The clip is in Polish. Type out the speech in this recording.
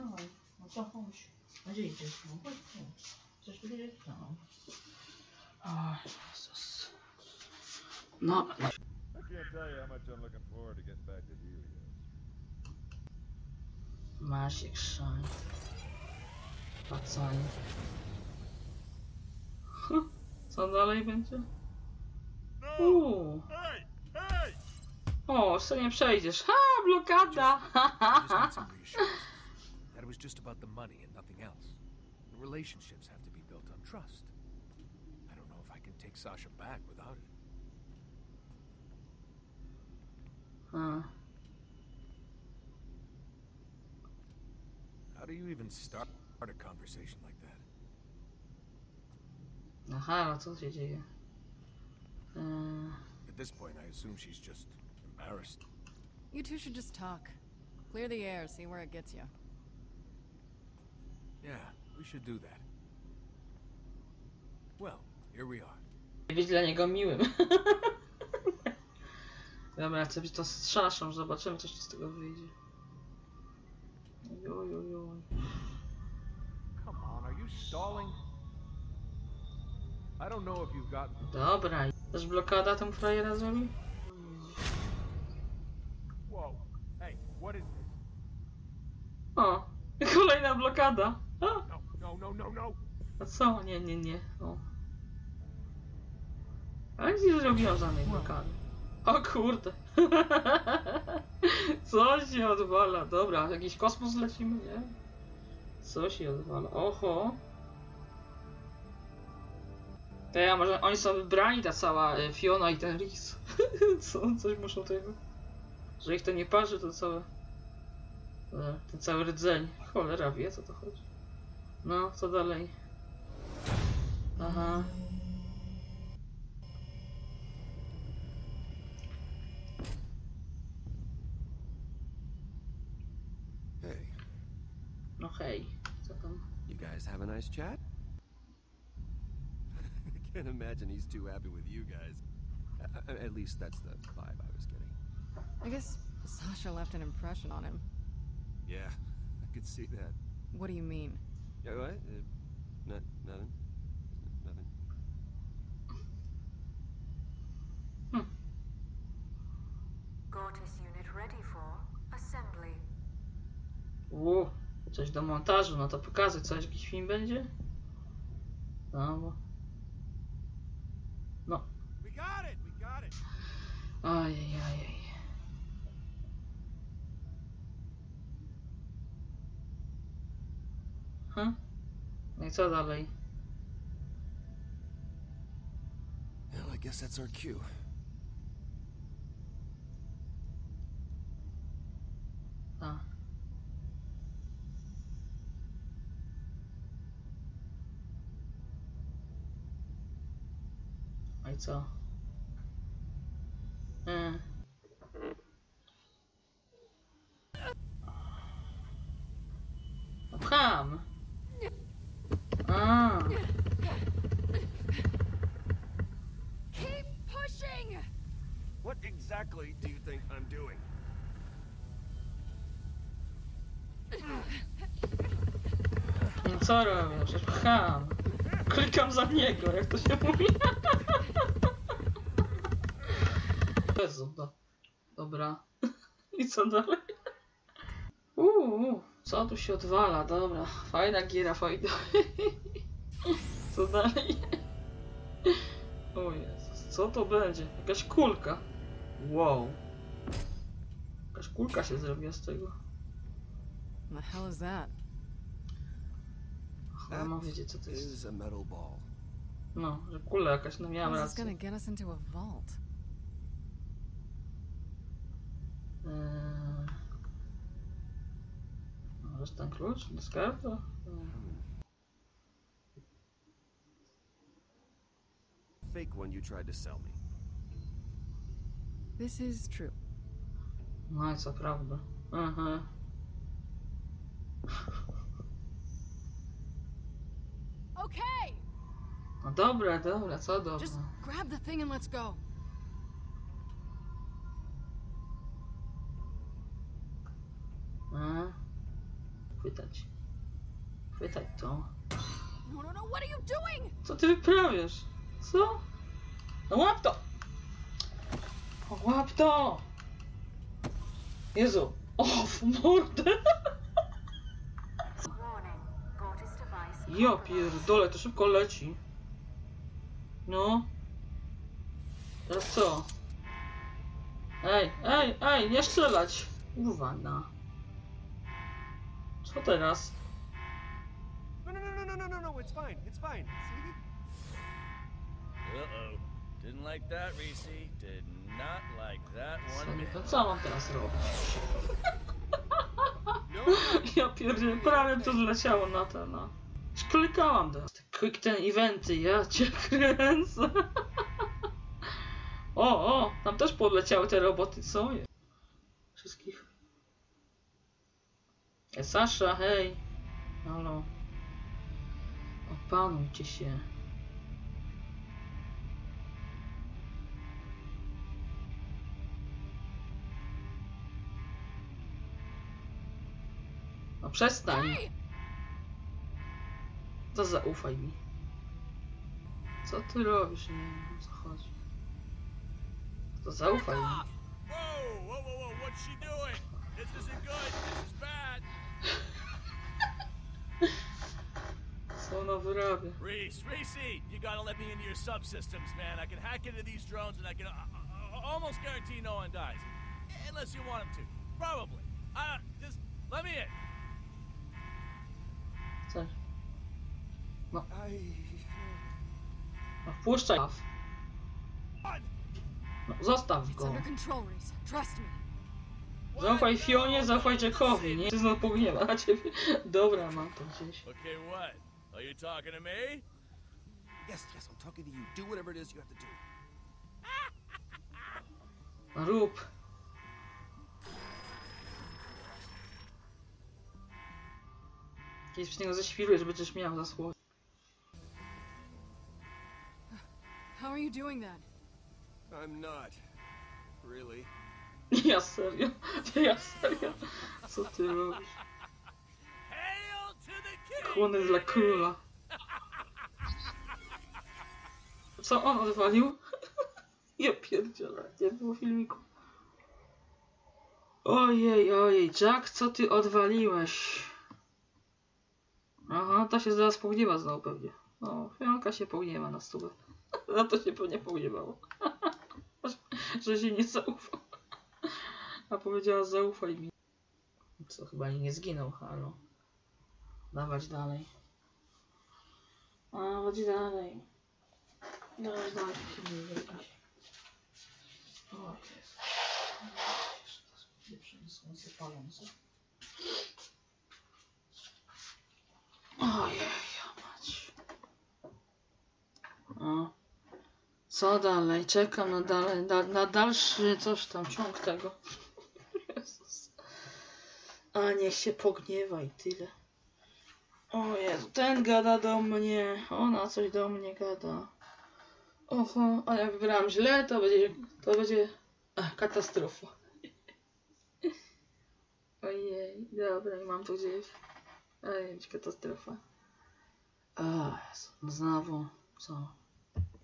dawaj. No to chodź. A gdzie idziesz? No chodź, chodź. Chcesz powiedzieć? No. O, Jezus. No. I can't tell you how much I'm looking forward to getting back to Helios. Masz jak szaj. Pacaj. Co dalej będzie? Hey! Hey! O, co nie przejdziesz. Ha, blokada! I just need some reassurance that it was just about the money and nothing else. The relationships have to be built on trust. I don't know if I can take Sasha back without it. How do you even start a conversation like that? Aha, no co się dzieje? At this point, I assume she's just embarrassed. You two should just talk. Clear the air, see where it gets you. Yeah, we should do that. Well, here we are. Być dla niego miłym. Dobra, chcę być to z Saszą, zobaczymy coś z tego wyjdzie. Ojojojoj. Come on, are you stalling? I don't know if you've got... Dobra, też blokada tam frajera zrobi? Whoa. Hey, what is this? O, kolejna blokada. A, No. a co? Nie. O. Ale nie zrobiła żadnej blokady. O kurde. Co się odwala? Dobra, jakiś kosmos lecimy, nie? Co się odwala? Oho. To ja może oni są wybrani, ta cała Fiona i ten Rhys. Co? Coś muszą tego. Że ich to nie parzy, to całe. Ten cały rdzeń. Cholera wie, co to chodzi. No, co dalej? Aha. Hey, No hej, co tam? you guys have a nice chat? I can't imagine he's too happy with you guys. At least that's the vibe I was getting. I guess Sasha left an impression on him. Yeah, I could see that. What do you mean? Yeah, what? Nothing. Nothing. Gortys unit ready for assembly. Coś do montażu, no to pokazuj, coś, jakiś film będzie? No bo... No. We got it! Ojej. No i co dalej? Well, I guess that's our cue. A. No i co? Pcham! A. Keep pushing! What exactly do you think I'm doing? No co robię? Przecież pcham. Klikam za niego, jak to się mówi. Jezu, dobra. I co dalej? Co tu się odwala? Dobra, fajna giera, fajna. Co dalej? O Jezus, co to będzie? Jakaś kulka. Wow. Jakaś kulka się zrobiła z tego. The hell is that? Ja mam wiedzieć, co to jest. Is a metal ball. No, że kula jakaś, no miałem How is this rację. gonna get us into a vault? Może ten klucz do skarbu? Fake one you tried to sell me. This is true. No i co prawda. Aha. Okay! No dobra, co dobra. Just grab the thing and let's go. Chwytać. Chwytać to. No, no, no, what are you doing? Co ty wyprawiasz? Co? No łap to! O, łap to! Jezu! O, w mordę! Warning. Gortys device. Ja pierdolę, to szybko leci. No. Teraz co? Ej, nie strzelać! Uwaga. Co teraz? No, it's fine, see? Uh-oh. Didn't like that, Reese. Did not like that one bit. To co mam teraz robić? No, Ja pierdzielę, prawie to zleciało na ten, no. Już klikałam teraz. Te quick ten eventy, ja cię kręcę. O, tam też podleciały te roboty, co jest? Wszystkich. Sasza, hej. Halo. Opanujcie się. No przestań. Hey! To zaufaj mi. Co ty robisz? Nie wiem, o co chodzi. To zaufaj mi. Whoa, what's she doing? This isn't good. This is bad. Co ona wyrabia? Reese, you gotta let me into your subsystems, man. I can hack into these drones and I can almost guarantee no one dies. Unless you want them to. Probably. Just let me in. Chcesz? I... No wpuszczaj. No, zostaw It's go. under control, Reese. Trust me. Zaufaj Fionie, zaufaj Jackowi, nie? Ty znowu pogniewa na ciebie. Dobra, mam to gdzieś. Okay, what? Are you talking to me? Yes, I'm talking to you. Do whatever it is you have to do. No rób. Kiedyś z niego zeświruję, żeby coś miał za słowo. How are you doing that? I'm not. Really. Ja serio? Co ty robisz? Hail to the king! Kłony dla króla. Co on odwalił? Ja pierdzielę, nie było filmiku. Ojej, Jack, co ty odwaliłeś? Aha, ta się zaraz pogniewa znowu pewnie. O, Fionka się pogniewa na stówę. Za to się pewnie pogniewało. Że się nie zaufał. A powiedziała, zaufaj mi. Co, chyba nie zginął, halo. Dawać dalej. Dawać dalej. Dawać dalej, się nie wyjść. O, Jezu. Jeszcze nie słońce palące. Ojej, ja mać. O. Co dalej? Czekam na dalszy coś tam, ciąg tego. Jezus. A niech się pogniewa i tyle. O Jezu, ten gada do mnie, ona coś do mnie gada. Oho, a jak wybrałam źle, to będzie katastrofa. Ojej, dobra, i mam to gdzieś. Ojej, katastrofa. Jezu, znowu, co?